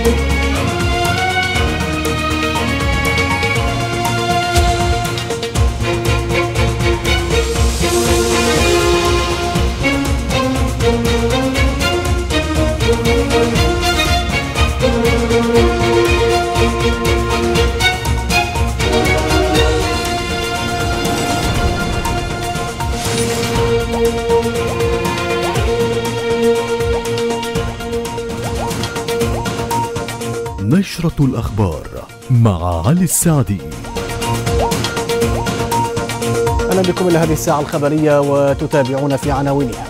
نشرة الأخبار مع علي السعدي. أهلا بكم إلى هذه الساعة الخبرية وتتابعون في عناوينها.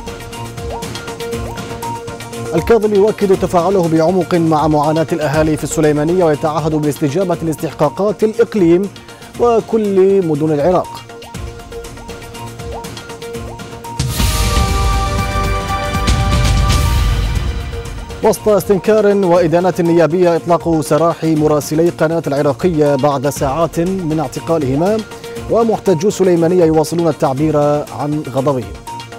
الكاظم يؤكد تفاعله بعمق مع معاناة الأهالي في السليمانية ويتعهد بالاستجابة لاستحقاقات الإقليم وكل مدن العراق. وسط استنكار وإدانات نيابية إطلاق سراح مراسلي قناة العراقية بعد ساعات من اعتقالهما، ومحتجو سليمانية يواصلون التعبير عن غضبهم.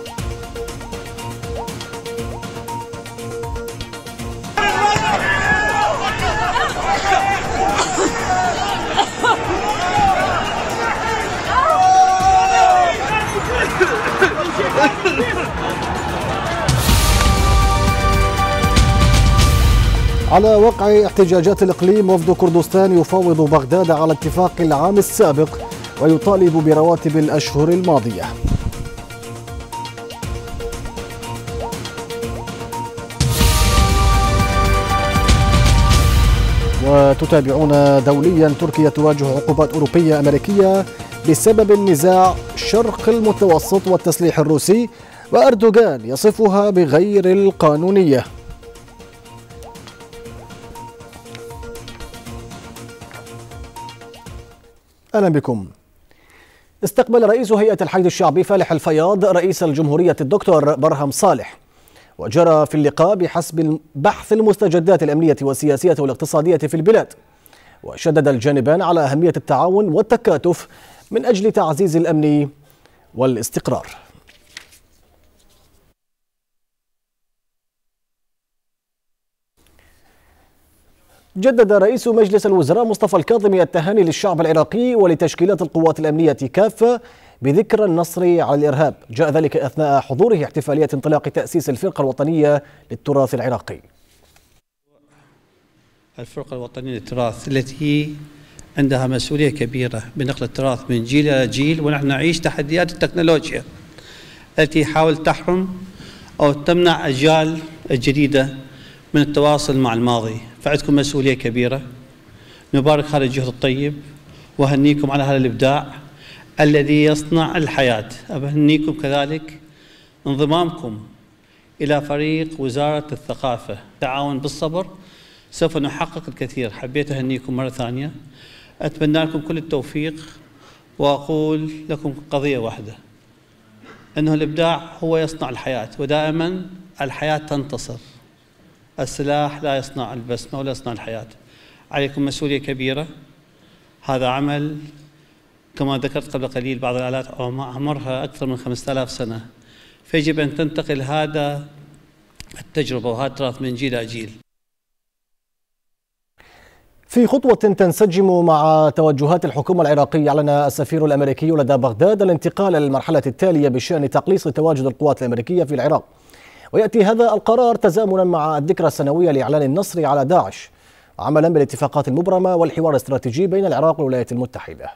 على وقع احتجاجات الإقليم، وفد كردستان يفاوض بغداد على اتفاق العام السابق ويطالب برواتب الأشهر الماضية. وتتابعون دوليا، تركيا تواجه عقوبات أوروبية أمريكية بسبب النزاع شرق المتوسط والتسليح الروسي، وأردوغان يصفها بغير القانونية. أهلا بكم. استقبل رئيس هيئة الحشد الشعبي فالح الفياض رئيس الجمهورية الدكتور برهم صالح، وجرى في اللقاء بحسب بحث المستجدات الأمنية والسياسية والاقتصادية في البلاد، وشدد الجانبان على أهمية التعاون والتكاتف من أجل تعزيز الأمن والاستقرار. جدد رئيس مجلس الوزراء مصطفى الكاظمي التهاني للشعب العراقي ولتشكيلات القوات الأمنية كافة بذكرى النصر على الإرهاب. جاء ذلك أثناء حضوره احتفالية انطلاق تأسيس الفرقة الوطنية للتراث العراقي. الفرقة الوطنية للتراث التي عندها مسؤولية كبيرة بنقل التراث من جيل إلى جيل، ونحن نعيش تحديات التكنولوجيا التي حاول تحرم أو تمنع أجيال الجديدة من التواصل مع الماضي، فعندكم مسؤولية كبيرة. نبارك هذا الجهد الطيب وهنيكم على هذا الإبداع الذي يصنع الحياة. أهنيكم كذلك انضمامكم إلى فريق وزارة الثقافة. تعاون بالصبر سوف نحقق الكثير. حبيت أهنيكم مرة ثانية، أتمنى لكم كل التوفيق، وأقول لكم قضية واحدة، أنه الإبداع هو يصنع الحياة، ودائما الحياة تنتصر. السلاح لا يصنع البسمة ولا يصنع الحياة. عليكم مسؤولية كبيرة. هذا عمل كما ذكرت قبل قليل، بعض الآلات عمرها أكثر من 5000 سنة، فيجب أن تنتقل هذا التجربة وهذا التراث من جيل إلى جيل. في خطوة تنسجم مع توجهات الحكومة العراقية، أعلن السفير الأمريكي لدى بغداد الانتقال للمرحلة التالية بشأن تقليص تواجد القوات الأمريكية في العراق، ويأتي هذا القرار تزامنا مع الذكرى السنوية لإعلان النصر على داعش، عملا بالاتفاقات المبرمة والحوار الاستراتيجي بين العراق والولايات المتحدة.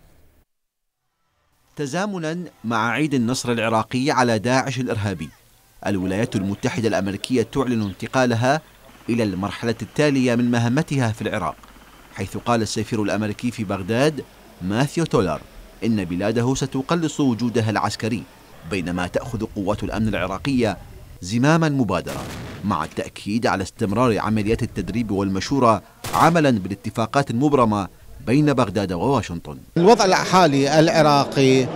تزامنا مع عيد النصر العراقي على داعش الإرهابي، الولايات المتحدة الأمريكية تعلن انتقالها إلى المرحلة التالية من مهمتها في العراق، حيث قال السفير الأمريكي في بغداد ماثيو تولر إن بلاده ستقلص وجودها العسكري، بينما تأخذ قوات الأمن العراقية زمام المبادرة، مع التأكيد على استمرار عمليات التدريب والمشورة عملا بالاتفاقات المبرمة بين بغداد وواشنطن. الوضع الحالي العراقي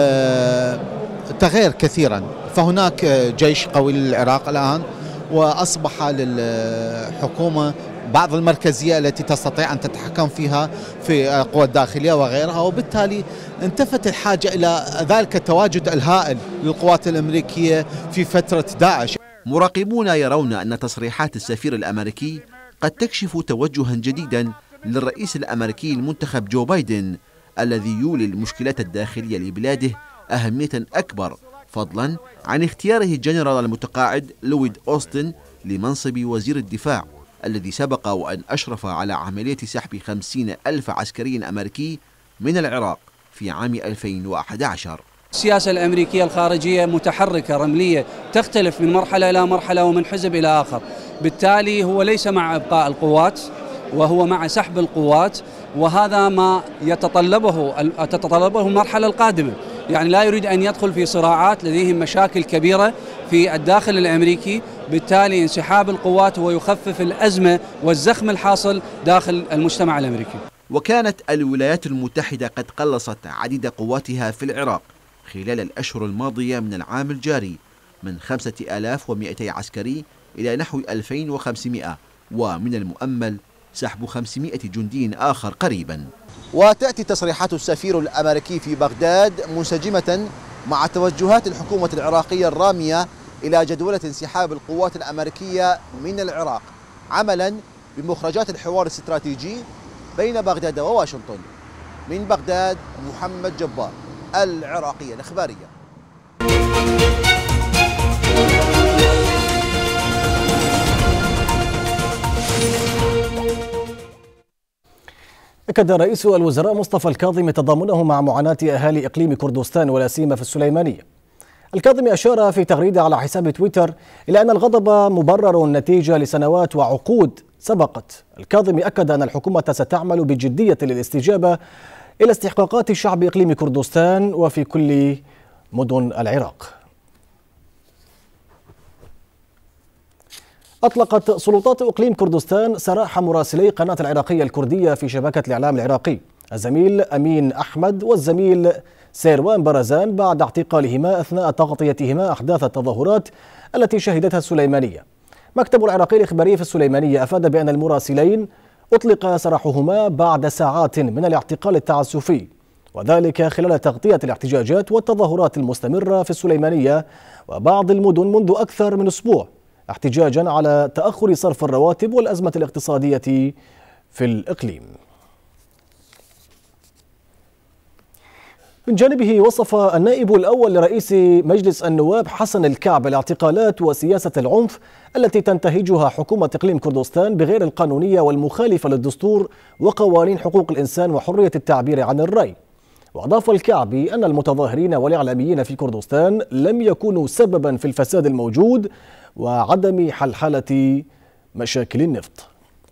تغير كثيرا، فهناك جيش قوي للعراق الآن، وأصبح للحكومة بعض المركزية التي تستطيع أن تتحكم فيها في القوى الداخلية وغيرها، وبالتالي انتفت الحاجة إلى ذلك التواجد الهائل للقوات الأمريكية في فترة داعش. مراقبون يرون أن تصريحات السفير الأمريكي قد تكشف توجها جديدا للرئيس الأمريكي المنتخب جو بايدن، الذي يولي المشكلات الداخلية لبلاده أهمية أكبر، فضلا عن اختياره الجنرال المتقاعد لويد أوستن لمنصب وزير الدفاع، الذي سبق وأن أشرف على عملية سحب 50,000 عسكري أمريكي من العراق في عام 2011. السياسة الأمريكية الخارجية متحركة رملية، تختلف من مرحلة إلى مرحلة ومن حزب إلى آخر، بالتالي هو ليس مع إبقاء القوات وهو مع سحب القوات، وهذا ما تتطلبه المرحلة القادمة. يعني لا يريد أن يدخل في صراعات، لديهم مشاكل كبيرة في الداخل الأمريكي، بالتالي انسحاب القوات هو يخفف الأزمة والزخم الحاصل داخل المجتمع الأمريكي. وكانت الولايات المتحدة قد قلصت عديد قواتها في العراق خلال الأشهر الماضية من العام الجاري، من 5200 عسكري إلى نحو 2500، ومن المؤمل سحب 500 جندي آخر قريبا. وتأتي تصريحات السفير الأمريكي في بغداد منسجمة مع توجهات الحكومة العراقية الرامية إلى جدولة انسحاب القوات الأمريكية من العراق، عملا بمخرجات الحوار الاستراتيجي بين بغداد وواشنطن. من بغداد محمد جبار، العراقية الإخبارية. أكد رئيس الوزراء مصطفى الكاظمي تضامنه مع معاناة أهالي إقليم كردستان ولا سيما في السليمانية. الكاظمي أشار في تغريدة على حساب تويتر إلى أن الغضب مبرر نتيجة لسنوات وعقود سبقت. الكاظمي أكد أن الحكومة ستعمل بجدية للاستجابة إلى استحقاقات شعب إقليم كردستان وفي كل مدن العراق. أطلقت سلطات إقليم كردستان سراح مراسلي قناة العراقية الكردية في شبكة الإعلام العراقي، الزميل أمين أحمد والزميل سيروان برزان، بعد اعتقالهما أثناء تغطيتهما أحداث التظاهرات التي شهدتها السليمانية. مكتب العراقي الإخباري في السليمانية أفاد بأن المراسلين أطلق سراحهما بعد ساعات من الاعتقال التعسفي، وذلك خلال تغطية الاحتجاجات والتظاهرات المستمرة في السليمانية وبعض المدن منذ أكثر من أسبوع، احتجاجا على تأخر صرف الرواتب والأزمة الاقتصادية في الإقليم. من جانبه وصف النائب الأول لرئيس مجلس النواب حسن الكعب الاعتقالات وسياسة العنف التي تنتهجها حكومة إقليم كردستان بغير القانونية والمخالفة للدستور وقوانين حقوق الإنسان وحرية التعبير عن الرأي. وأضاف الكعبي أن المتظاهرين والإعلاميين في كردستان لم يكونوا سببا في الفساد الموجود وعدم حلحلة مشاكل النفط.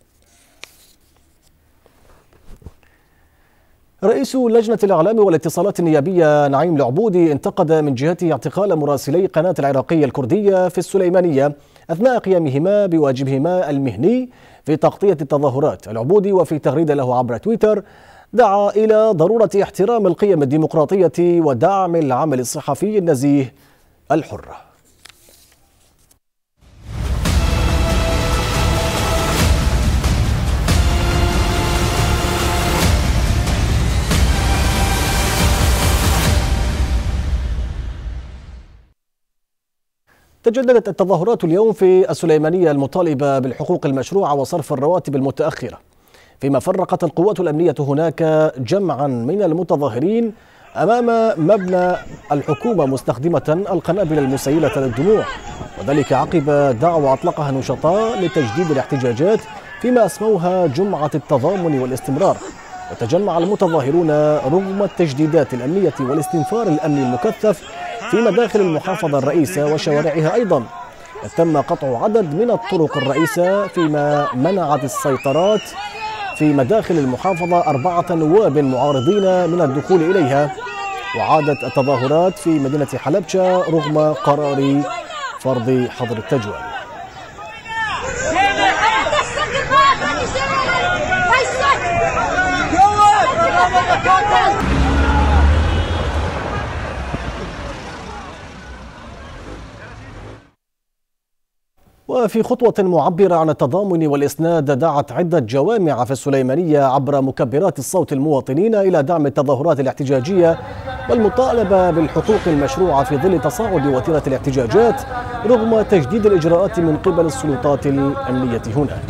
رئيس لجنة الإعلام والاتصالات النيابية نعيم العبودي انتقد من جهته اعتقال مراسلي قناة العراقية الكردية في السليمانية أثناء قيامهما بواجبهما المهني في تغطية التظاهرات. العبودي وفي تغريدة له عبر تويتر دعا إلى ضرورة احترام القيم الديمقراطية ودعم العمل الصحفي النزيه الحر. تجددت التظاهرات اليوم في السليمانية المطالبة بالحقوق المشروعة وصرف الرواتب المتأخرة، فيما فرقت القوات الأمنية هناك جمعا من المتظاهرين أمام مبنى الحكومة مستخدمة القنابل المسيلة للدموع، وذلك عقب دعوة أطلقها نشطاء لتجديد الاحتجاجات فيما أسموها جمعة التضامن والاستمرار. وتجمع المتظاهرون رغم التجديدات الأمنية والاستنفار الأمني المكثف في مداخل المحافظة الرئيسة وشوارعها. أيضا تم قطع عدد من الطرق الرئيسة فيما منعت السيطرات في مداخل المحافظة 4 نواب معارضين من الدخول إليها. وعادت التظاهرات في مدينة حلبشة رغم قرار فرض حظر التجوال. وفي خطوة معبرة عن التضامن والإسناد دعت عدة جوامع في السليمانية عبر مكبرات الصوت المواطنين إلى دعم التظاهرات الاحتجاجية والمطالبة بالحقوق المشروعة في ظل تصاعد وتيرة الاحتجاجات رغم تجديد الإجراءات من قبل السلطات الأمنية هناك.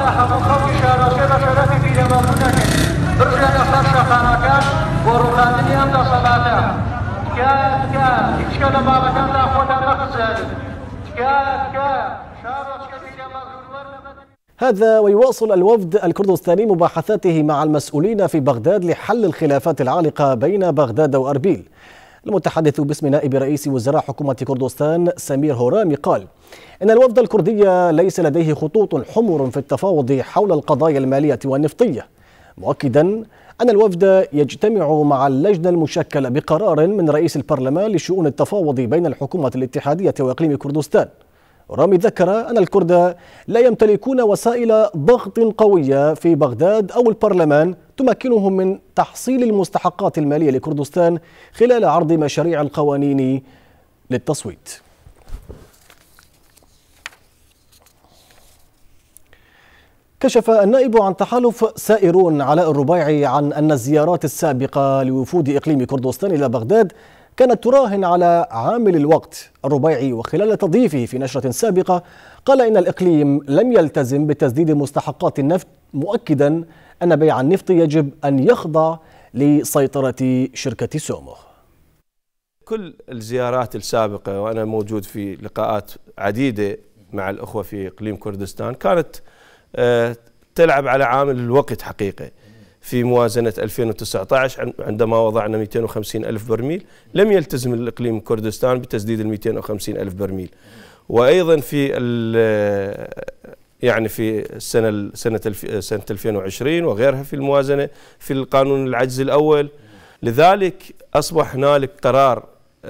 هذا ويواصل الوفد الكردستاني مباحثاته مع المسؤولين في بغداد لحل الخلافات العالقة بين بغداد وأربيل. المتحدث باسم نائب رئيس وزراء حكومة كردستان سمير هورامي قال إن الوفد الكردي ليس لديه خطوط حمر في التفاوض حول القضايا المالية والنفطية، مؤكدا أن الوفد يجتمع مع اللجنة المشكلة بقرار من رئيس البرلمان لشؤون التفاوض بين الحكومة الاتحادية وإقليم كردستان. رامي ذكر أن الكرد لا يمتلكون وسائل ضغط قوية في بغداد أو البرلمان تمكنهم من تحصيل المستحقات المالية لكردستان خلال عرض مشاريع القوانين للتصويت. كشف النائب عن تحالف سائرون علاء الربيعي عن أن الزيارات السابقة لوفود إقليم كردستان إلى بغداد كانت تراهن على عامل الوقت. الربيعي وخلال تضييفه في نشرة سابقة قال إن الإقليم لم يلتزم بتسديد مستحقات النفط، مؤكدا أن بيع النفط يجب أن يخضع لسيطرة شركة سومو. كل الزيارات السابقة وأنا موجود في لقاءات عديدة مع الأخوة في إقليم كردستان كانت تلعب على عامل الوقت حقيقة. في موازنة 2019 عندما وضعنا 250 ألف برميل لم يلتزم الإقليم كردستان بتسديد 250 ألف برميل، وأيضا في يعني في سنة 2020 وغيرها في الموازنة في القانون العجز الأول. لذلك أصبح هنالك قرار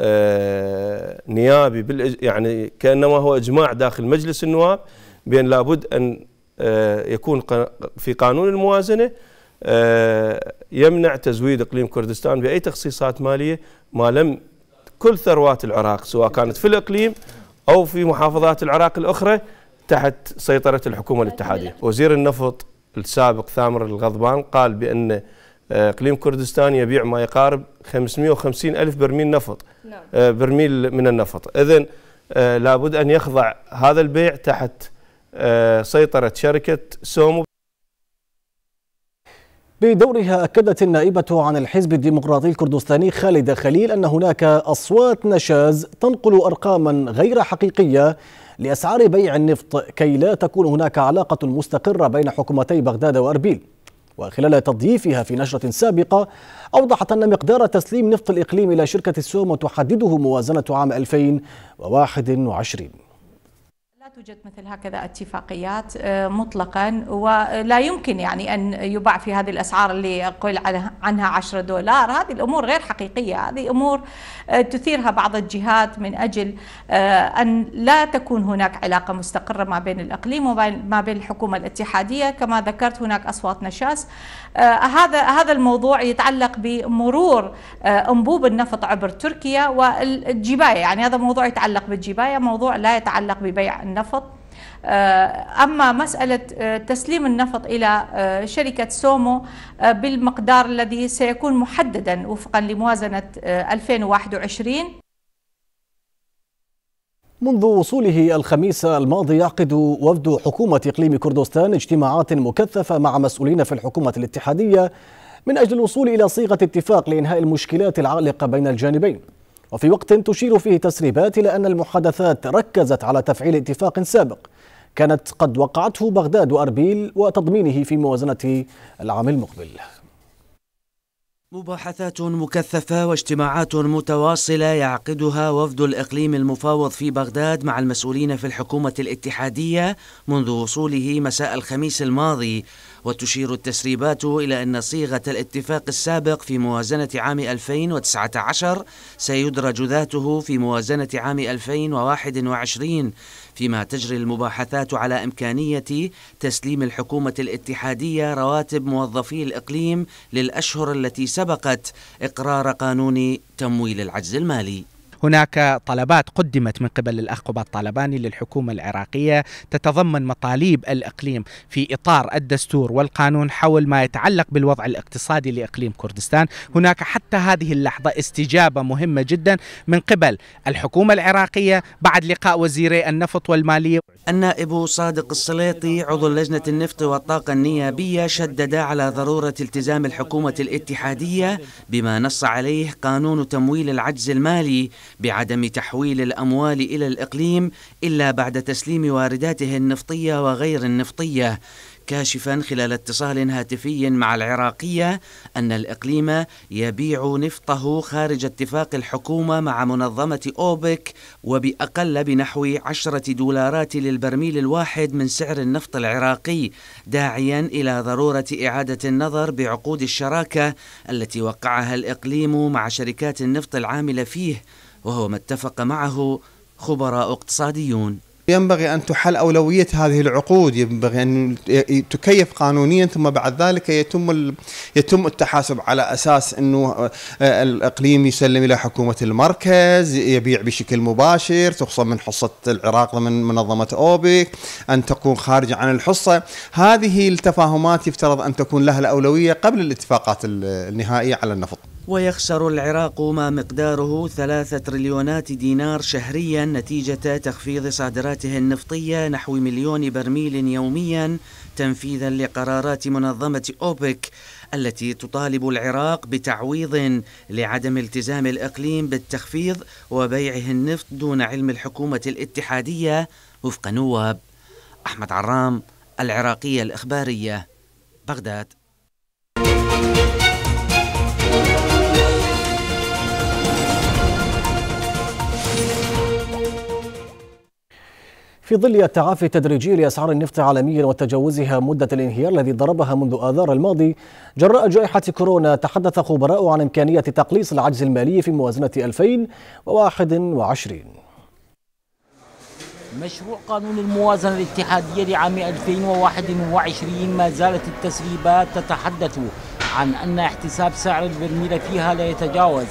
نيابي يعني كأنما هو إجماع داخل مجلس النواب بأن لابد أن يكون في قانون الموازنة يمنع تزويد إقليم كردستان بأي تخصيصات مالية ما لم كل ثروات العراق سواء كانت في الإقليم أو في محافظات العراق الأخرى تحت سيطرة الحكومة الاتحادية. وزير النفط السابق ثامر الغضبان قال بأن إقليم كردستان يبيع ما يقارب 550 ألف برميل نفط، برميل من النفط. إذن لابد أن يخضع هذا البيع تحت سيطرة شركة سومو. بدورها أكدت النائبة عن الحزب الديمقراطي الكردستاني خالدة خليل أن هناك أصوات نشاز تنقل أرقاما غير حقيقية لأسعار بيع النفط كي لا تكون هناك علاقة مستقرة بين حكومتي بغداد وأربيل. وخلال تضييفها في نشرة سابقة أوضحت أن مقدار تسليم نفط الإقليم إلى شركة سومو تحدده موازنة عام 2021. توجد مثل هكذا اتفاقيات مطلقا، ولا يمكن يعني أن يباع في هذه الأسعار اللي يقول عنها 10 دولار. هذه الأمور غير حقيقية، هذه أمور تثيرها بعض الجهات من أجل أن لا تكون هناك علاقة مستقرة ما بين الإقليم وما بين الحكومة الاتحادية. كما ذكرت هناك أصوات نشاز. هذا الموضوع يتعلق بمرور أنبوب النفط عبر تركيا والجباية، يعني هذا موضوع يتعلق بالجباية، موضوع لا يتعلق ببيع النفط. أما مسألة تسليم النفط إلى شركة سومو بالمقدار الذي سيكون محددا وفقا لموازنة 2021. منذ وصوله الخميس الماضي يعقد وفد حكومة إقليم كردستان اجتماعات مكثفة مع مسؤولين في الحكومة الاتحادية من أجل الوصول إلى صيغة اتفاق لإنهاء المشكلات العالقة بين الجانبين، وفي وقت تشير فيه تسريبات إلى أن المحادثات ركزت على تفعيل اتفاق سابق كانت قد وقعته بغداد وأربيل وتضمينه في موازنة العام المقبل. مباحثات مكثفة واجتماعات متواصلة يعقدها وفد الإقليم المفاوض في بغداد مع المسؤولين في الحكومة الاتحادية منذ وصوله مساء الخميس الماضي، وتشير التسريبات إلى أن صيغة الاتفاق السابق في موازنة عام 2019 سيدرج ذاته في موازنة عام 2021، فيما تجري المباحثات على إمكانية تسليم الحكومة الاتحادية رواتب موظفي الإقليم للأشهر التي سبقت إقرار قانون تمويل العجز المالي. هناك طلبات قدمت من قبل الأخ قباد طالباني للحكومة العراقية تتضمن مطالب الإقليم في إطار الدستور والقانون حول ما يتعلق بالوضع الاقتصادي لإقليم كردستان. هناك حتى هذه اللحظة استجابة مهمة جدا من قبل الحكومة العراقية بعد لقاء وزيري النفط والمالية. النائب صادق السليطي عضو لجنة النفط والطاقة النيابية شدد على ضرورة التزام الحكومة الاتحادية بما نص عليه قانون تمويل العجز المالي بعدم تحويل الأموال إلى الإقليم إلا بعد تسليم وارداته النفطية وغير النفطية، كاشفا خلال اتصال هاتفي مع العراقية أن الإقليم يبيع نفطه خارج اتفاق الحكومة مع منظمة أوبك وبأقل بنحو 10 دولارات للبرميل الواحد من سعر النفط العراقي، داعيا إلى ضرورة إعادة النظر بعقود الشراكة التي وقعها الإقليم مع شركات النفط العاملة فيه، وهو ما اتفق معه خبراء اقتصاديون. ينبغي أن تحل أولوية هذه العقود، ينبغي أن تكيف قانونيا، ثم بعد ذلك يتم التحاسب على أساس أنه الإقليم يسلم إلى حكومة المركز، يبيع بشكل مباشر، تخصم من حصة العراق من منظمة أوبك، أن تكون خارج عن الحصة. هذه التفاهمات يفترض أن تكون لها الأولوية قبل الاتفاقات النهائية على النفط. ويخسر العراق ما مقداره 3 تريليونات دينار شهريا نتيجة تخفيض صادراته النفطية نحو 1,000,000 برميل يوميا تنفيذا لقرارات منظمة أوبك التي تطالب العراق بتعويض لعدم التزام الإقليم بالتخفيض وبيعه النفط دون علم الحكومة الاتحادية وفق نواب. أحمد عرام، العراقية الإخبارية، بغداد. في ظل التعافي التدريجي لأسعار النفط عالميا وتجاوزها مدة الانهيار الذي ضربها منذ آذار الماضي جراء جائحة كورونا، تحدث خبراء عن إمكانية تقليص العجز المالي في موازنة 2021. مشروع قانون الموازنة الاتحادية لعام 2021 ما زالت التسريبات تتحدث عن أن احتساب سعر البرميل فيها لا يتجاوز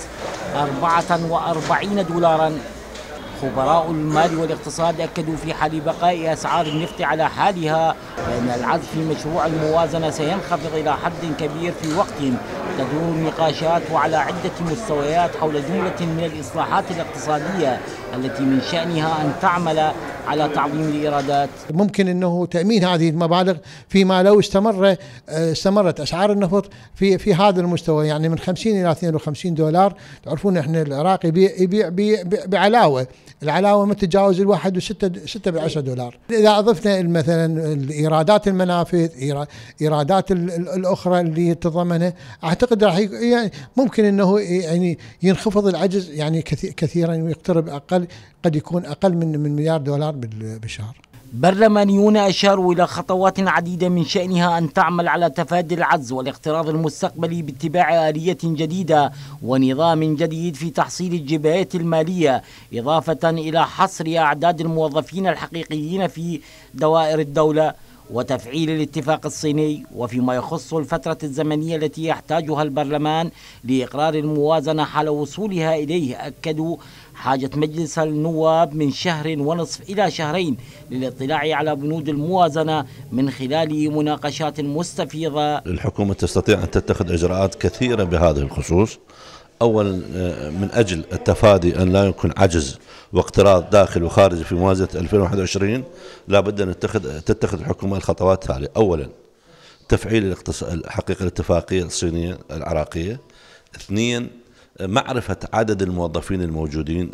44 دولارا. خبراء المال والاقتصاد أكدوا في حال بقاء أسعار النفط على حالها بأن العجز في مشروع الموازنة سينخفض إلى حد كبير في وقت تدور النقاشات وعلى عدة مستويات حول جملة من الإصلاحات الاقتصادية التي من شأنها أن تعمل على تعظيم الإيرادات. ممكن أنه تأمين هذه المبالغ فيما لو استمرت أسعار النفط في هذا المستوى، يعني من 50 إلى 52 دولار. تعرفون إحنا العراق يبيع بعلاوة، العلاوة ما تتجاوز 1.6 دولار. إذا أضفنا مثلا الإيرادات المنافذ، إيرادات الأخرى اللي تتضمنها، أعتقد راح يعني ممكن أنه يعني ينخفض العجز يعني كثيرا ويقترب أقل، قد يكون أقل من مليار دولار بالشهر. برلمانيون أشاروا إلى خطوات عديدة من شأنها أن تعمل على تفادي العجز والاقتراض المستقبلي باتباع آلية جديدة ونظام جديد في تحصيل الجبايات المالية، إضافة إلى حصر أعداد الموظفين الحقيقيين في دوائر الدولة وتفعيل الاتفاق الصيني. وفيما يخص الفترة الزمنية التي يحتاجها البرلمان لإقرار الموازنة حال وصولها إليه، أكدوا حاجة مجلس النواب من 1.5 إلى 2 شهر للاطلاع على بنود الموازنة من خلال مناقشات مستفيضة. الحكومة تستطيع أن تتخذ إجراءات كثيرة بهذه الخصوص. أولا من أجل التفادي أن لا يكون عجز واقتراض داخل وخارج في موازنة 2021 لا بد أن تتخذ الحكومة الخطوات التالية. أولا تفعيل حقيقة الاتفاقية الصينية العراقية. 2 معرفة عدد الموظفين الموجودين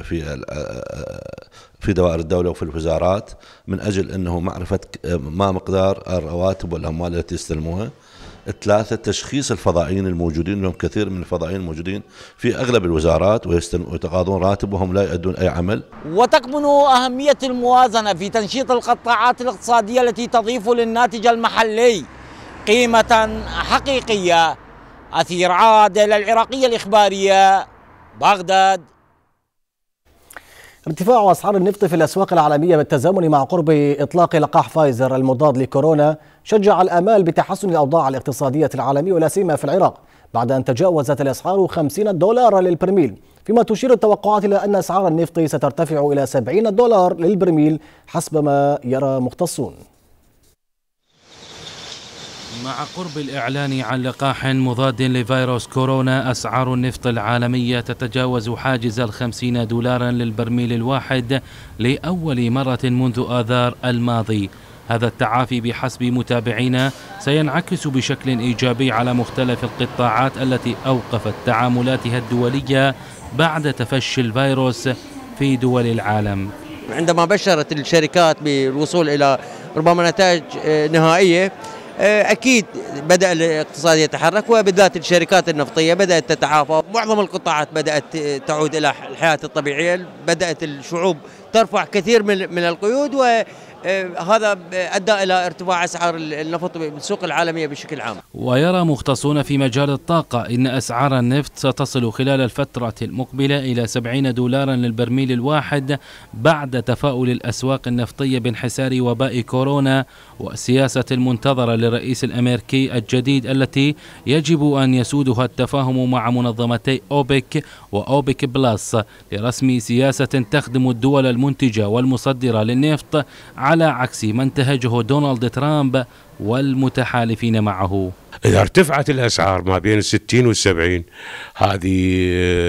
في دوائر الدولة وفي الوزارات من أجل أنه معرفة ما مقدار الرواتب والأموال التي يستلموها. 3 تشخيص الفضائيين الموجودين، لهم كثير من الفضائيين الموجودين في أغلب الوزارات ويتقاضون راتب وهم لا يؤدون أي عمل. وتكمن أهمية الموازنة في تنشيط القطاعات الاقتصادية التي تضيف للناتج المحلي قيمة حقيقية. أثير عادل، العراقية الإخبارية، بغداد. ارتفاع أسعار النفط في الأسواق العالمية بالتزامن مع قرب إطلاق لقاح فايزر المضاد لكورونا شجع الآمال بتحسن الأوضاع الاقتصادية العالمية ولا سيما في العراق بعد أن تجاوزت الأسعار $50 للبرميل، فيما تشير التوقعات إلى أن أسعار النفط سترتفع إلى $70 للبرميل حسب ما يرى مختصون. مع قرب الإعلان عن لقاح مضاد لفيروس كورونا، أسعار النفط العالمية تتجاوز حاجز $50 للبرميل الواحد لأول مرة منذ آذار الماضي. هذا التعافي بحسب متابعينا سينعكس بشكل إيجابي على مختلف القطاعات التي أوقفت تعاملاتها الدولية بعد تفشي الفيروس في دول العالم. عندما بشرت الشركات بالوصول إلى ربما نتائج نهائية، أكيد بدأ الاقتصاد يتحرك، وبالذات الشركات النفطية بدأت تتعافى. معظم القطاعات بدأت تعود إلى الحياة الطبيعية، بدأت الشعوب ترفع كثير من القيود، وهذا أدى إلى ارتفاع أسعار النفط بالسوق العالمية بشكل عام. ويرى مختصون في مجال الطاقة إن أسعار النفط ستصل خلال الفترة المقبلة إلى $70 للبرميل الواحد بعد تفاؤل الأسواق النفطية بانحسار وباء كورونا والسياسة المنتظرة للرئيس الأمريكي الجديد التي يجب أن يسودها التفاهم مع منظمتي أوبك وأوبك بلس لرسم سياسة تخدم الدول المنتجة والمصدرة للنفط على عكس ما انتهجه دونالد ترامب والمتحالفين معه. إذا ارتفعت الأسعار ما بين 60 و70 هذه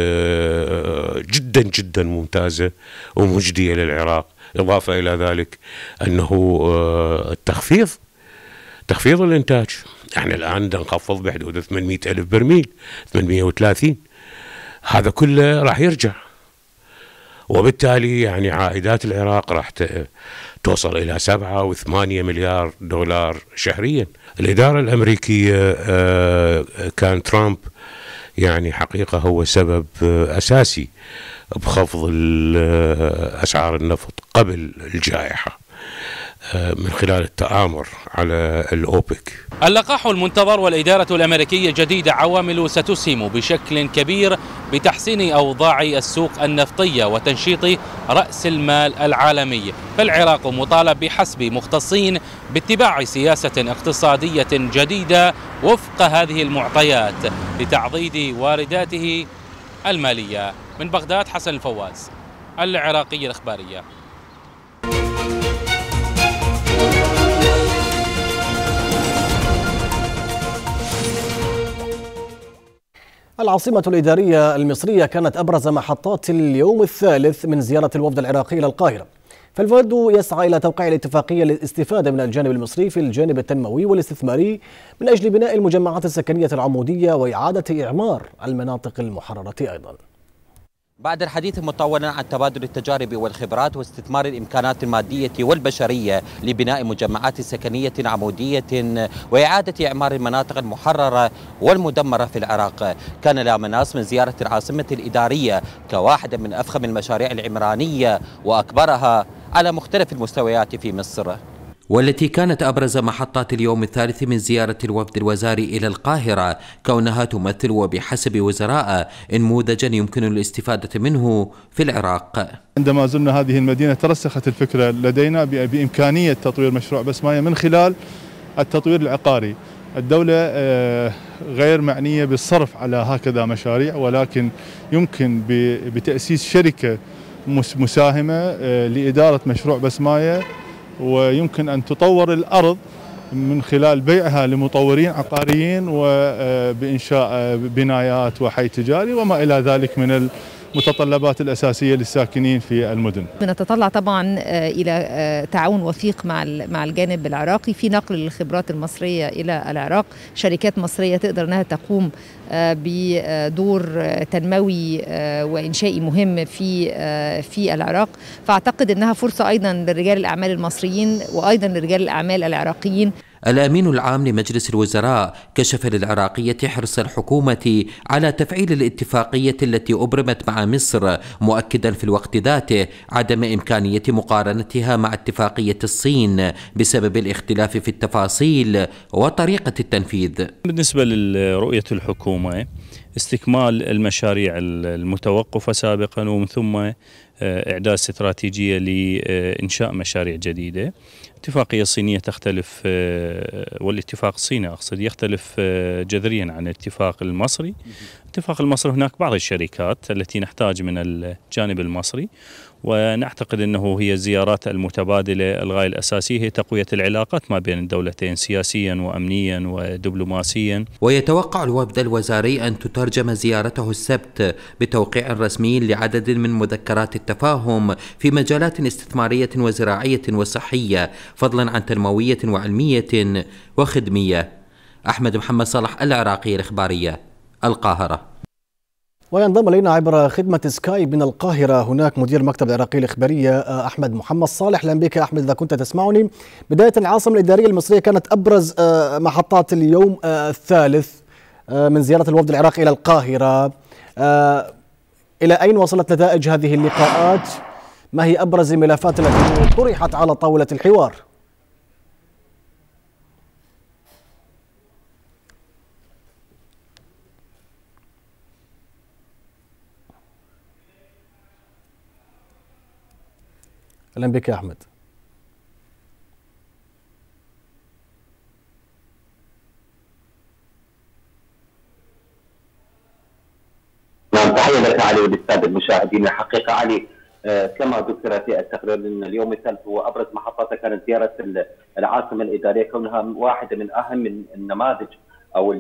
جدا جدا ممتازة ومجدية للعراق. إضافة إلى ذلك أنه تخفيض الإنتاج، احنا الآن نخفض بحدود 800,000 برميل، 830، هذا كله راح يرجع، وبالتالي يعني عائدات العراق راح توصل إلى 7 و8 مليار دولار شهريا. الإدارة الأمريكية كان ترامب يعني حقيقة هو سبب أساسي بخفض أسعار النفط قبل الجائحة من خلال التآمر على الأوبك. اللقاح المنتظر والإدارة الأمريكية الجديدة عوامل ستسهم بشكل كبير بتحسين أوضاع السوق النفطية وتنشيط رأس المال العالمي. فالعراق مطالب بحسب مختصين باتباع سياسة اقتصادية جديدة وفق هذه المعطيات لتعضيد وارداته المالية. من بغداد حسن الفواز، العراقية الإخبارية. العاصمة الإدارية المصرية كانت أبرز محطات اليوم الثالث من زيارة الوفد العراقي إلى القاهرة، فالوفد يسعى إلى توقيع الاتفاقية للاستفادة من الجانب المصري في الجانب التنموي والاستثماري من أجل بناء المجمعات السكنية العمودية وإعادة إعمار المناطق المحررة أيضا. بعد الحديث مطولا عن تبادل التجارب والخبرات واستثمار الإمكانات المادية والبشرية لبناء مجمعات سكنية عمودية وإعادة إعمار المناطق المحررة والمدمرة في العراق، كان لا مناص من زيارة العاصمة الإدارية كواحدة من أفخم المشاريع العمرانية وأكبرها على مختلف المستويات في مصر، والتي كانت أبرز محطات اليوم الثالث من زيارة الوفد الوزاري إلى القاهرة، كونها تمثل وبحسب وزراء نموذجا يمكن الاستفادة منه في العراق. عندما زرنا هذه المدينة ترسخت الفكرة لدينا بإمكانية تطوير مشروع بسماية من خلال التطوير العقاري. الدولة غير معنية بالصرف على هكذا مشاريع، ولكن يمكن بتأسيس شركة مساهمة لإدارة مشروع بسماية، ويمكن أن تطور الأرض من خلال بيعها لمطورين عقاريين وبإنشاء بنايات وحي تجاري وما إلى ذلك من المتطلبات الأساسية للساكنين في المدن. نتطلع طبعا إلى تعاون وثيق مع الجانب العراقي في نقل الخبرات المصرية إلى العراق، شركات مصرية تقدر أنها تقوم بدور تنموي وإنشائي مهم في العراق، فأعتقد أنها فرصة أيضا لرجال الأعمال المصريين وأيضا لرجال الأعمال العراقيين. الأمين العام لمجلس الوزراء كشف للعراقية حرص الحكومة على تفعيل الاتفاقية التي أبرمت مع مصر، مؤكدا في الوقت ذاته عدم إمكانية مقارنتها مع اتفاقية الصين بسبب الاختلاف في التفاصيل وطريقة التنفيذ. بالنسبة لرؤية الحكومة استكمال المشاريع المتوقفة سابقا ومن ثم إعداد استراتيجية لإنشاء مشاريع جديدة. اتفاقية صينية تختلف، والاتفاق الصيني أقصد يختلف جذريا عن الاتفاق المصري. الاتفاق المصري هناك بعض الشركات التي نحتاج من الجانب المصري، ونعتقد أنه هي الزيارات المتبادلة الغاية الأساسية هي تقوية العلاقات ما بين الدولتين سياسيا وأمنيا ودبلوماسيا. ويتوقع الوفد الوزاري أن تترجم زيارته السبت بتوقيع رسمي لعدد من مذكرات التفاهم في مجالات استثمارية وزراعية وصحية، فضلا عن تنموية وعلمية وخدمية. أحمد محمد صالح، العراقية الإخبارية، القاهرة. وينضم إلينا عبر خدمة سكايب من القاهرة هناك مدير مكتب العراقية الإخبارية أحمد محمد صالح. أهلا بك أحمد إذا كنت تسمعني. بداية، العاصمة الإدارية المصرية كانت أبرز محطات اليوم الثالث من زيارة الوفد العراقي إلى القاهرة. إلى أين وصلت نتائج هذه اللقاءات؟ ما هي أبرز الملفات التي طرحت على طاولة الحوار؟ أهلا بك يا أحمد. نعم، تحية لك علي وللسادة المشاهدين. الحقيقة علي، كما ذكر في التقرير أن اليوم الثالث هو أبرز محطاته كانت زيارة العاصمة الإدارية، كونها واحدة من أهم النماذج أو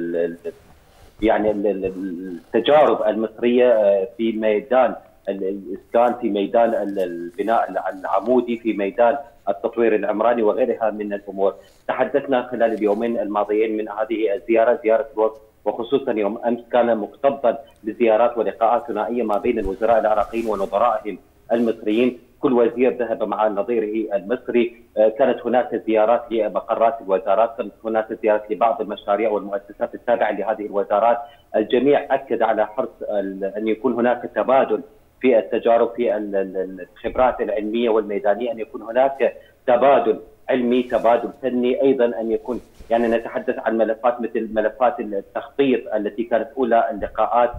يعني التجارب المصرية في ميدان الإسكان، في ميدان البناء العمودي، في ميدان التطوير العمراني وغيرها من الأمور. تحدثنا خلال اليومين الماضيين من هذه الزيارة، زيارة الوفد، وخصوصا يوم أمس كان مكتظا بزيارات ولقاءات ثنائية ما بين الوزراء العراقيين ونظرائهم المصريين. كل وزير ذهب مع نظيره المصري. كانت هناك زيارات لمقرات الوزارات، كانت هناك زيارات لبعض المشاريع والمؤسسات التابعة لهذه الوزارات. الجميع أكد على حرص أن يكون هناك تبادل في التجارب، في الخبرات العلمية والميدانية، أن يكون هناك تبادل علمي، تبادل فني، أيضا أن يكون يعني نتحدث عن ملفات مثل ملفات التخطيط التي كانت أولى اللقاءات.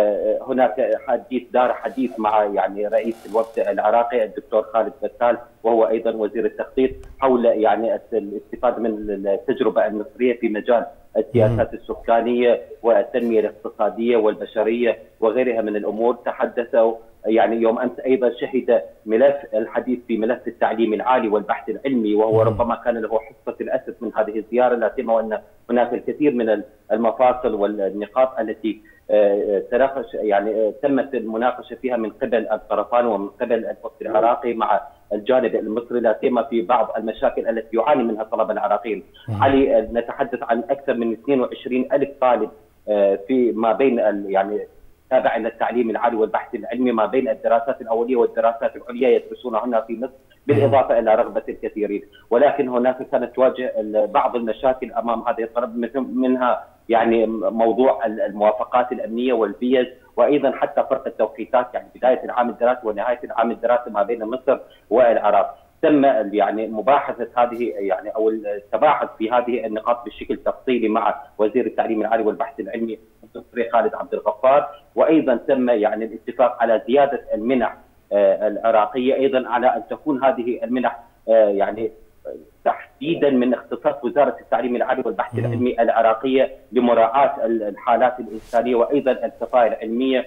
هناك دار حديث مع يعني رئيس الوفد العراقي الدكتور خالد بتال، وهو أيضا وزير التخطيط، حول يعني الاستفادة من التجربة المصرية في مجال السياسات السكانية والتنمية الاقتصادية والبشرية وغيرها من الأمور. تحدثوا يعني يوم أمس أيضا شهد ملف الحديث في ملف التعليم العالي والبحث العلمي، وهو ربما كان له حصة الأسد من هذه الزيارة، لا سيما وأن هناك الكثير من المفاصل والنقاط التي تناقش يعني تمت المناقشة فيها من قبل الطرفان ومن قبل الوفد العراقي مع الجانب المصري، لا سيما في بعض المشاكل التي يعاني منها الطلبة العراقيين. علي، نتحدث عن أكثر من 22,000 طالب في ما بين يعني تابع للتعليم العالي والبحث العلمي، ما بين الدراسات الأولية والدراسات العليا يدرسون هنا في مصر، بالإضافة إلى رغبة الكثيرين. ولكن هناك كانت تواجه بعض المشاكل أمام هذه الطلبة، منها يعني موضوع الموافقات الأمنية والفيز، وأيضا حتى فرق التوقيتات، يعني بداية العام الدراسي ونهاية العام الدراسي ما بين مصر والعراق. تم يعني مباحثة هذه يعني أو التباحث في هذه النقاط بشكل تفصيلي مع وزير التعليم العالي والبحث العلمي الدكتور خالد عبد الغفار، وأيضا تم يعني الاتفاق على زيادة المنح العراقية، أيضا على أن تكون هذه المنح يعني تحديدا من اختصاص وزارة التعليم العالي والبحث العلمي العراقية لمراعاة الحالات الإنسانية وأيضا الكفاءة العلمية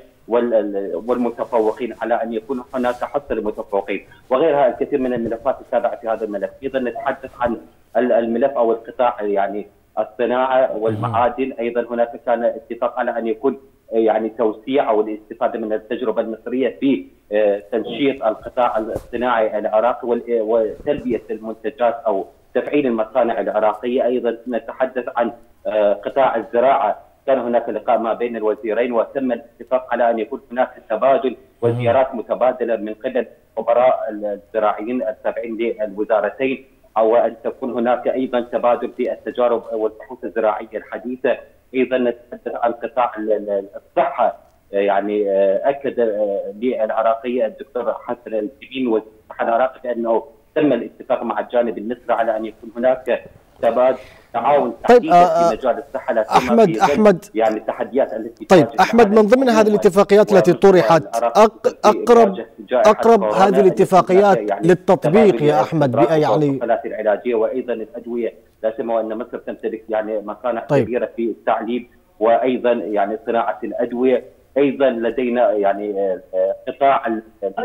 والمتفوقين، على أن يكون هناك حصة للمتفوقين وغيرها الكثير من الملفات التابعة في هذا الملف. أيضا نتحدث عن الملف أو القطاع يعني الصناعة والمعادن. أيضا هناك كان اتفاق على أن يكون يعني توسيع أو الاستفادة من التجربة المصرية في تنشيط القطاع الصناعي العراقي وتلبية المنتجات أو تفعيل المصانع العراقية. أيضا نتحدث عن قطاع الزراعة، كان هناك لقاء ما بين الوزيرين وتم الاتفاق على أن يكون هناك تبادل وزيارات متبادلة من قبل خبراء الزراعيين التابعين للوزارتين، أو أن تكون هناك أيضا تبادل في التجارب والبحوث الزراعية الحديثة. أيضا نتحدث عن قطاع الصحة، يعني أكد للعراقية الدكتور حسن الجبين وزير الصحة العراقي بأنه تم الاتفاق مع الجانب المصري على أن يكون هناك تبادل تعاون طيب تحديدا في مجال الصحه، لا سيما أحمد يعني التحديات التي طيب أحمد، من ضمن هذه الاتفاقيات التي طرحت أقرب هذه الاتفاقيات للتطبيق يا أحمد يعني الحالات العلاجيه وايضا الادويه، لا سيما وان مصر تمتلك يعني مكانه كبيره في التعليم وايضا يعني صناعه الادويه، ايضا لدينا يعني قطاع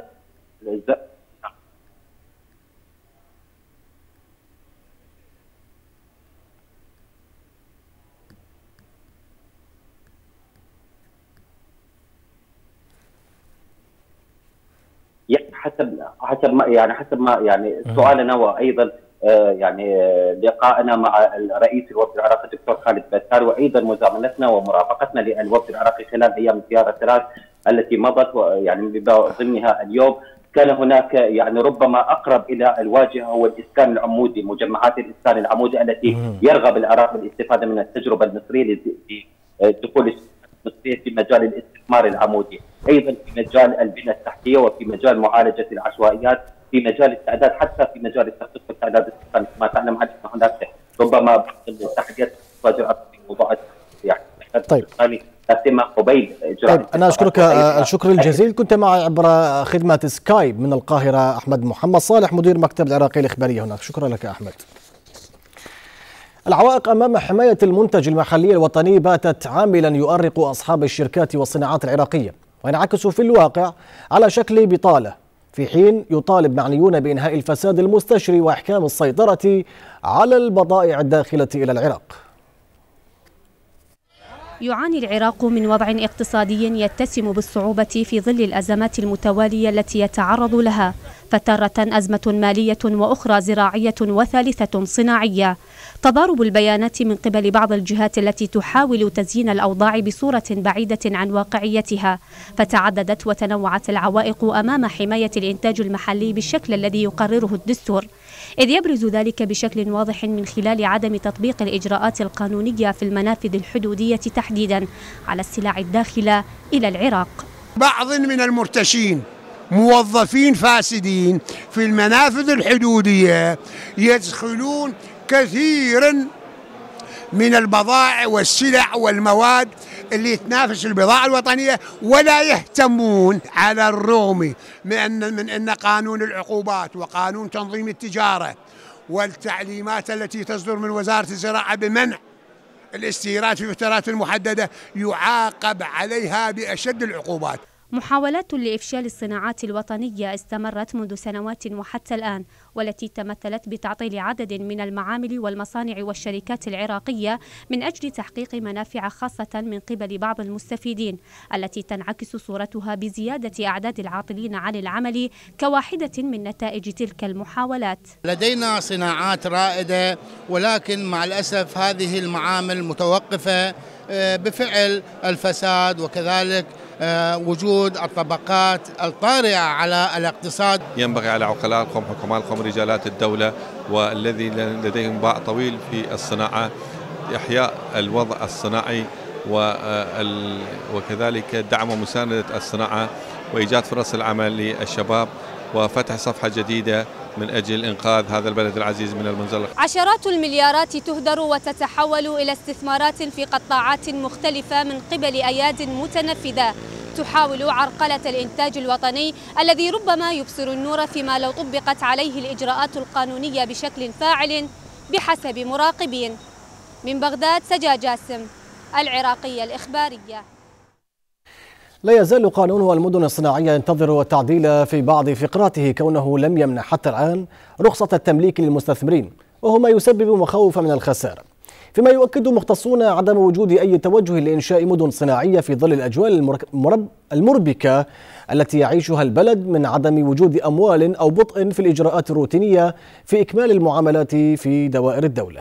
حسب ما يعني سؤالنا وايضا يعني لقائنا مع رئيس الوفد العراقي الدكتور خالد بتار، وايضا مزامنتنا ومرافقتنا للوفد العراقي خلال ايام الزياره الثلاث التي مضت، يعني ضمنها اليوم كان هناك يعني ربما اقرب الى الواجهه هو الاسكان العمودي، مجمعات الاسكان العمودي التي يرغب العراق بالاستفاده من التجربه المصريه لدخول المصريه في مجال الاستثمار العمودي، ايضا في مجال البنى التحتيه وفي مجال معالجه العشوائيات، في مجال التعداد، حتى في مجال التخطيط والتعداد السكاني. كما تعلم ان هناك ربما بعض التحديات تواجه في موضوع يعني لا سيما قبيل اجراء. طيب انا اشكرك الشكر الجزيل. كنت معي عبر خدمه سكايب من القاهره احمد محمد صالح مدير مكتب العراقي الاخباريه هناك. شكرا لك احمد. العوائق أمام حماية المنتج المحلي الوطني باتت عاملا يؤرق أصحاب الشركات والصناعات العراقية، وينعكس في الواقع على شكل بطالة، في حين يطالب معنيون بإنهاء الفساد المستشري وإحكام السيطرة على البضائع الداخلة إلى العراق. يعاني العراق من وضع اقتصادي يتسم بالصعوبة في ظل الأزمات المتوالية التي يتعرض لها، فتارة أزمة مالية وأخرى زراعية وثالثة صناعية. تضارب البيانات من قبل بعض الجهات التي تحاول تزيين الأوضاع بصورة بعيدة عن واقعيتها، فتعددت وتنوعت العوائق أمام حماية الإنتاج المحلي بالشكل الذي يقرره الدستور، إذ يبرز ذلك بشكل واضح من خلال عدم تطبيق الإجراءات القانونية في المنافذ الحدودية تحديدا على السلع الداخلة إلى العراق. بعض من المرتشين موظفين فاسدين في المنافذ الحدودية يدخلون كثيرا من البضائع والسلع والمواد اللي تنافس البضاعة الوطنية، ولا يهتمون على الرغم من أن قانون العقوبات وقانون تنظيم التجارة والتعليمات التي تصدر من وزارة الزراعة بمنع الاستيراد في الفترات المحددة يعاقب عليها بأشد العقوبات. محاولات لإفشال الصناعات الوطنية استمرت منذ سنوات وحتى الآن، والتي تمثلت بتعطيل عدد من المعامل والمصانع والشركات العراقية من أجل تحقيق منافع خاصة من قبل بعض المستفيدين، التي تنعكس صورتها بزيادة أعداد العاطلين عن العمل كواحدة من نتائج تلك المحاولات. لدينا صناعات رائدة، ولكن مع الأسف هذه المعامل متوقفة بفعل الفساد وكذلك وجود الطبقات الطارئة على الاقتصاد. ينبغي على عقلاء القوم حكماء القوم رجالات الدولة والذي لديهم باع طويل في الصناعة إحياء الوضع الصناعي وكذلك دعم ومساندة الصناعة وإيجاد فرص العمل للشباب وفتح صفحة جديدة من أجل إنقاذ هذا البلد العزيز من المنزلق. عشرات المليارات تهدر وتتحول إلى استثمارات في قطاعات مختلفة من قبل أياد متنفذة تحاول عرقلة الإنتاج الوطني الذي ربما يبصر النور فيما لو طبقت عليه الإجراءات القانونية بشكل فاعل بحسب مراقبين. من بغداد سجا جاسم، العراقية الإخبارية. لا يزال قانون المدن الصناعية ينتظر التعديل في بعض فقراته، كونه لم يمنح حتى الآن رخصة التمليك للمستثمرين، وهو ما يسبب مخاوف من الخسارة، فيما يؤكد مختصون عدم وجود أي توجه لإنشاء مدن صناعية في ظل الأجواء المربكة التي يعيشها البلد من عدم وجود أموال أو بطء في الإجراءات الروتينية في إكمال المعاملات في دوائر الدولة.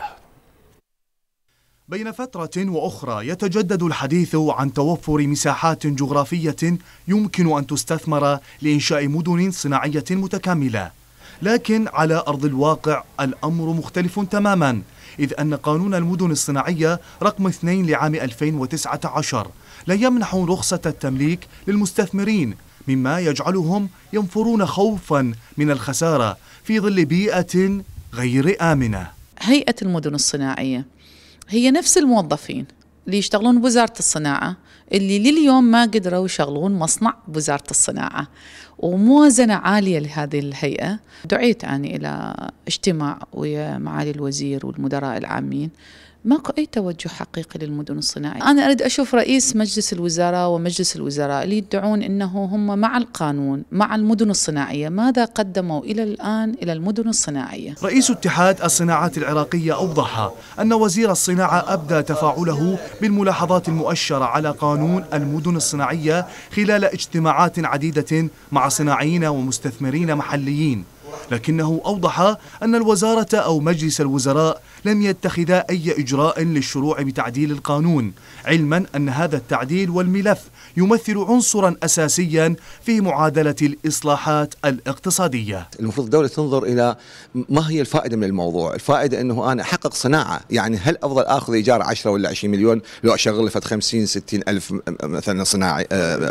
بين فترة وأخرى يتجدد الحديث عن توفر مساحات جغرافية يمكن أن تستثمر لإنشاء مدن صناعية متكاملة، لكن على أرض الواقع الأمر مختلف تماما، إذ أن قانون المدن الصناعية رقم 2 لعام 2019 لا يمنح رخصة التمليك للمستثمرين، مما يجعلهم ينفرون خوفا من الخسارة في ظل بيئة غير آمنة. هيئة المدن الصناعية هي نفس الموظفين اللي يشتغلون بوزارة الصناعة اللي لليوم ما قدروا يشغلون مصنع بوزارة الصناعة، وموازنة عالية لهذه الهيئة. دعيت أنا إلى اجتماع ويا معالي الوزير والمدراء العامين، ماكو أي توجه حقيقي للمدن الصناعية. أنا أريد أشوف رئيس مجلس الوزراء ومجلس الوزراء اللي يدعون أنه هم مع القانون مع المدن الصناعية، ماذا قدموا إلى الآن إلى المدن الصناعية؟ رئيس اتحاد الصناعات العراقية أوضح أن وزير الصناعة أبدى تفاعله بالملاحظات المؤشرة على قانون المدن الصناعية خلال اجتماعات عديدة مع صناعيين ومستثمرين محليين، لكنه أوضح أن الوزارة أو مجلس الوزراء لم يتخذا أي إجراء للشروع بتعديل القانون، علما أن هذا التعديل والملف يمثل عنصرا أساسيا في معادلة الإصلاحات الاقتصادية. المفروض الدولة تنظر إلى ما هي الفائدة من الموضوع. الفائدة أنه أنا أحقق صناعة، يعني هل أفضل أخذ إيجار 10 ولا 20 مليون لو أشغل فت 50-60 ألف مثلا صناعي؟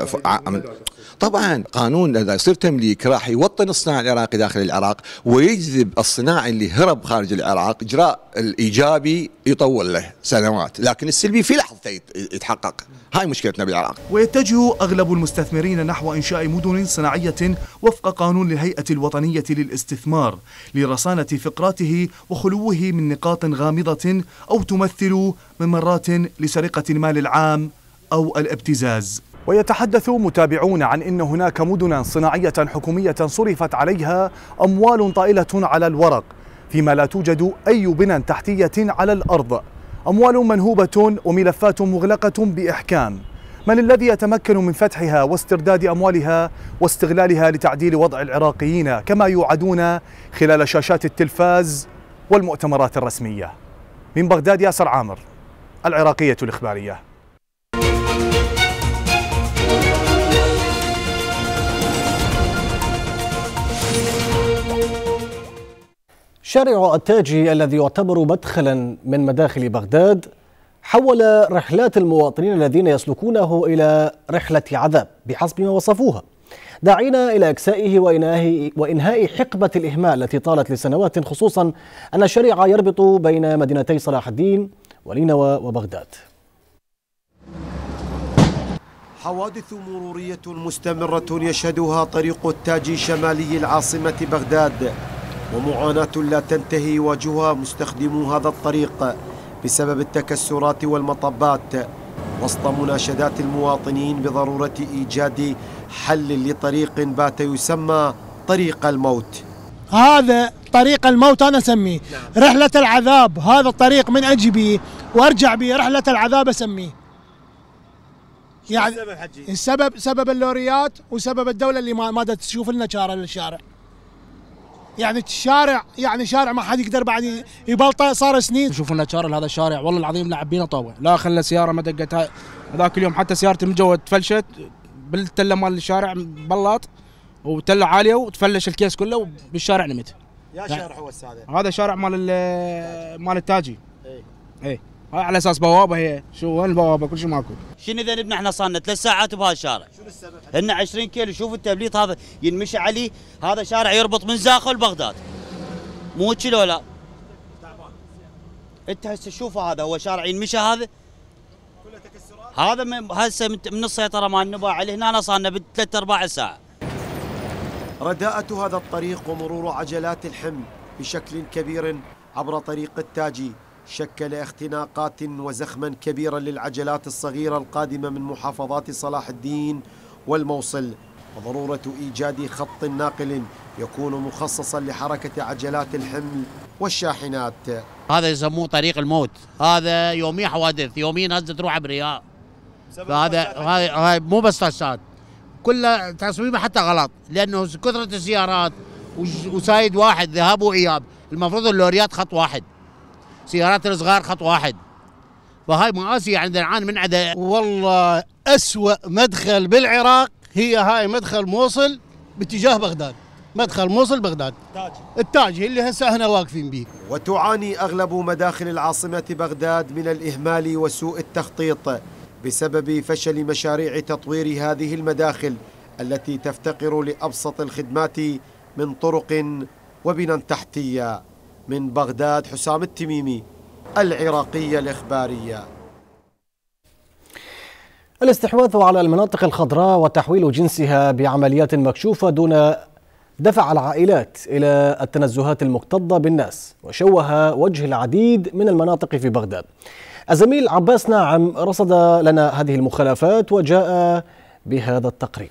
طبعا قانون إذا يصير تمليك راح يوطن الصناعي العراقي داخل العراق ويجذب الصناعي اللي هرب خارج العراق. إجراء الإيجابي يطول له سنوات، لكن السلبي في لحظة يتحقق. هاي مشكلتنا بالعراق. ويتجه أغلب المستثمرين نحو إنشاء مدن صناعية وفق قانون الهيئة الوطنية للاستثمار لرصانة فقراته وخلوه من نقاط غامضة أو تمثل ممرات لسرقة المال العام أو الابتزاز. ويتحدث متابعون عن أن هناك مدن صناعية حكومية صرفت عليها أموال طائلة على الورق، فيما لا توجد أي بنى تحتية على الأرض، أموال منهوبة وملفات مغلقة بإحكام. من الذي يتمكن من فتحها واسترداد أموالها واستغلالها لتعديل وضع العراقيين كما يوعدون خلال شاشات التلفاز والمؤتمرات الرسمية؟ من بغداد ياسر عامر، العراقية الإخبارية. شارع التاجي الذي يعتبر مدخلا من مداخل بغداد حول رحلات المواطنين الذين يسلكونه إلى رحلة عذاب بحسب ما وصفوها، داعين إلى إكسائه وإنهاء حقبة الإهمال التي طالت لسنوات، خصوصا أن الشارع يربط بين مدينتي صلاح الدين ونينوى وبغداد. حوادث مرورية مستمرة يشهدها طريق التاجي شمالي العاصمة بغداد، ومعاناة لا تنتهي يواجهها مستخدمو هذا الطريق بسبب التكسرات والمطبات، وسط مناشدات المواطنين بضرورة إيجاد حل لطريق بات يسمى طريق الموت. هذا طريق الموت أنا أسميه رحلة العذاب. هذا الطريق من أجي بيه وأرجع بيه رحلة العذاب أسميه. يعني السبب سبب اللوريات وسبب الدولة اللي ما تشوف لنا شارع للشارع. يعني الشارع يعني شارع ما حد يقدر بعد يبلطه، صار سنين. شوفوا لنا شارع، هذا الشارع والله العظيم لعبينا طوه، لا خلى سياره ما دقتها. هذاك اليوم حتى سيارتي من جوا تفلشت بالتله مال الشارع بلاط وتله عاليه وتفلش الكيس كله وبالشارع نمت. يا شارع هو هذا؟ هذا شارع مال التاجي. اي هاي على اساس بوابه. هي شو وين البوابه؟ كل شيء ماكو. شنو اذا نبنا احنا صارنا 3 ساعات بهذا الشارع؟ شنو السبب؟ هن 20 كيلو. شوف التبليط هذا ينمشي عليه. هذا شارع يربط من زاخل لبغداد، مو كيلو لا. انت هسه شوف هذا هو شارع ينمشي، هذا كله تكسرات. هذا هسه من السيطره مال النبا عليه هنا صارنا ب3-4 ساعه. رداءة هذا الطريق ومرور عجلات الحمل بشكل كبير عبر طريق التاجي شكل اختناقات وزخما كبيرا للعجلات الصغيرة القادمة من محافظات صلاح الدين والموصل، وضرورة إيجاد خط ناقل يكون مخصصا لحركة عجلات الحمل والشاحنات. هذا يسموه طريق الموت. هذا يوميا حوادث، يوميا ناس تروح برياء. هذا مو بس تاسات، كله تصميمه حتى غلط، لأنه كثرة السيارات وسايد واحد ذهاب وإياب. المفروض اللوريات خط واحد، سيارات الصغار خط واحد، فهاي مآسي عندنا نعاني من عدها. والله أسوأ مدخل بالعراق هي هاي مدخل موصل باتجاه بغداد، مدخل موصل بغداد التاج اللي هسه هنا واقفين به. وتعاني أغلب مداخل العاصمة بغداد من الإهمال وسوء التخطيط بسبب فشل مشاريع تطوير هذه المداخل التي تفتقر لأبسط الخدمات من طرق وبنى تحتية. من بغداد حسام التميمي، العراقية الإخبارية. الاستحواذ على المناطق الخضراء وتحويل جنسها بعمليات مكشوفة دون دفع العائلات إلى التنزهات المكتظة بالناس وشوه وجه العديد من المناطق في بغداد. الزميل عباس ناعم رصد لنا هذه المخالفات وجاء بهذا التقرير.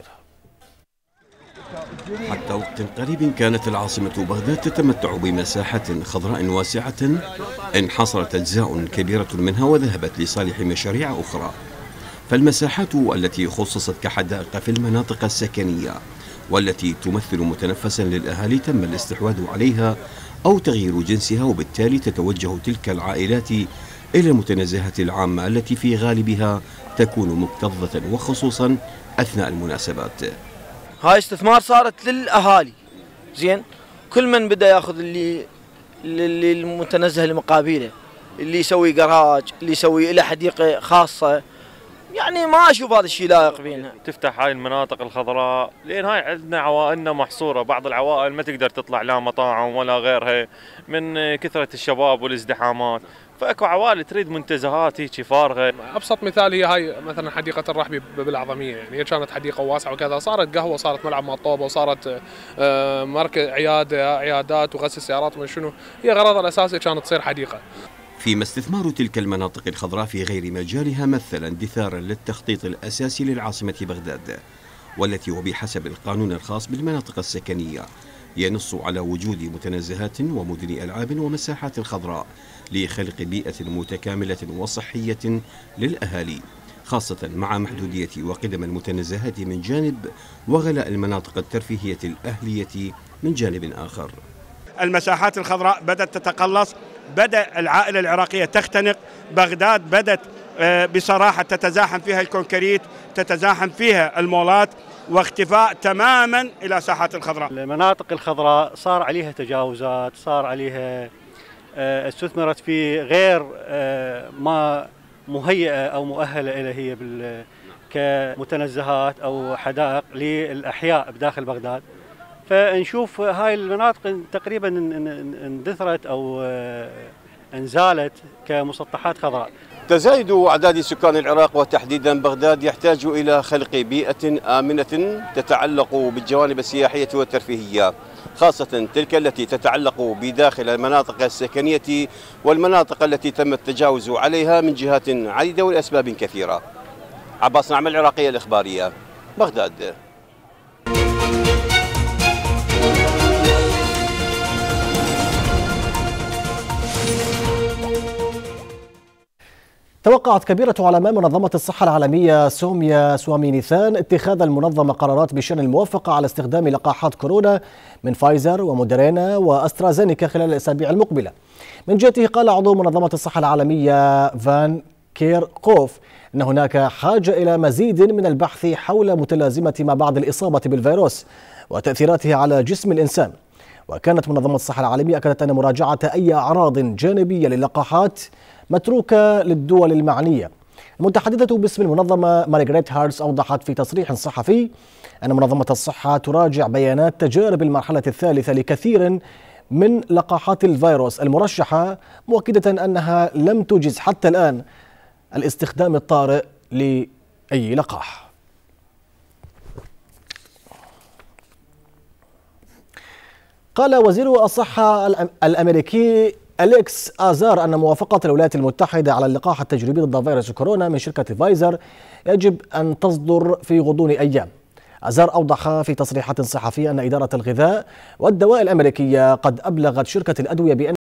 حتى وقت قريب كانت العاصمة بغداد تتمتع بمساحة خضراء واسعة انحصرت أجزاء كبيرة منها وذهبت لصالح مشاريع أخرى، فالمساحات التي خصصت كحدائق في المناطق السكنية والتي تمثل متنفسا للأهالي تم الاستحواذ عليها أو تغيير جنسها، وبالتالي تتوجه تلك العائلات إلى المتنزهات العامة التي في غالبها تكون مكتظة وخصوصا أثناء المناسبات. هاي استثمار صارت للأهالي، زين كل من بدأ ياخذ اللي المتنزه لمقابله، اللي يسوي جراج، اللي يسوي له حديقة خاصة. يعني ما اشوف هذا الشيء لائق بينها. تفتح هاي المناطق الخضراء لان هاي عندنا عوائلنا محصوره، بعض العوائل ما تقدر تطلع لا مطاعم ولا غيرها من كثره الشباب والازدحامات، فاكو عوائل تريد منتزهات هيك فارغه. ابسط مثال هي هاي مثلا حديقه الرحبي بالعظميه، يعني هي كانت حديقه واسعه وكذا، صارت قهوه وصارت ملعب مطوبه وصارت مركز عيادات وغسل سيارات وما شنو، هي غرضها الاساسي كانت تصير حديقه. فيما استثمار تلك المناطق الخضراء في غير مجالها مثل اندثارا للتخطيط الأساسي للعاصمة بغداد، والتي وبحسب القانون الخاص بالمناطق السكنية ينص على وجود متنزهات ومدن ألعاب ومساحات خضراء لخلق بيئة متكاملة وصحية للأهالي، خاصة مع محدودية وقدم المتنزهات من جانب وغلاء المناطق الترفيهية الأهلية من جانب آخر. المساحات الخضراء بدأت تتقلص، بدأ العائلة العراقية تختنق، بغداد بدأت بصراحة تتزاحم فيها الكونكريت، تتزاحم فيها المولات، واختفاء تماما إلى ساحات الخضراء. المناطق الخضراء صار عليها تجاوزات، صار عليها استثمرت في غير ما مهيئة أو مؤهلة إلى هي كمتنزهات أو حدائق للأحياء بداخل بغداد. فنشوف هاي المناطق تقريبا اندثرت أو انزالت كمسطحات خضراء. تزايد أعداد سكان العراق وتحديدا بغداد يحتاج إلى خلق بيئة آمنة تتعلق بالجوانب السياحية والترفيهية، خاصة تلك التي تتعلق بداخل المناطق السكنية والمناطق التي تم التجاوز عليها من جهات عديدة ولأسباب كثيرة. عباس ناعم، العراقية الإخبارية، بغداد. توقعت كبيرة علماء منظمة الصحة العالمية سوميا سوامينيثان اتخاذ المنظمة قرارات بشأن الموافقة على استخدام لقاحات كورونا من فايزر وموديرنا وأسترازينيكا خلال الأسابيع المقبلة. من جهته قال عضو منظمة الصحة العالمية فان كيركوف أن هناك حاجة إلى مزيد من البحث حول متلازمة ما بعد الإصابة بالفيروس وتأثيراته على جسم الإنسان. وكانت منظمة الصحة العالمية أكدت أن مراجعة أي أعراض جانبية للقاحات متروكة للدول المعنية. المتحدثة باسم المنظمة مارغريت هارتس أوضحت في تصريح صحفي أن منظمة الصحة تراجع بيانات تجارب المرحلة الثالثة لكثير من لقاحات الفيروس المرشحة، مؤكدة أنها لم تجز حتى الآن الاستخدام الطارئ لأي لقاح. قال وزير الصحة الأمريكي أليكس آزار أن موافقة الولايات المتحدة على اللقاح التجريبي ضد فيروس كورونا من شركة فايزر يجب أن تصدر في غضون أيام. آزار أوضح في تصريحات صحفية أن إدارة الغذاء والدواء الأمريكية قد أبلغت شركة الأدوية بأن